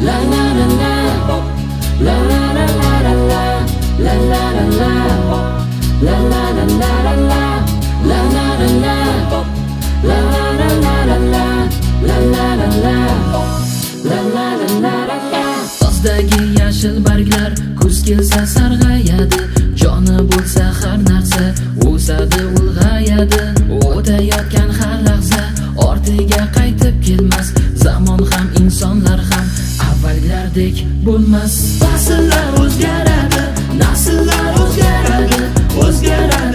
la la la la, la la la la la, la la la la, la la la la la, la la la la, la la la la la, la la la la, la la la la la. Sozdagi yashil barglar kuz kelsa sarg'ayadi, joni bo'lsa har narsa o'sadi, ulg'ayadi. O'tayotgan har lahza ortiga qaytib kelmas, zamon ham insonlar ham avvalgilardek bo'lmas. Fasllar o'zgaradi, nasllar o'zgaradi, o'zgaradi.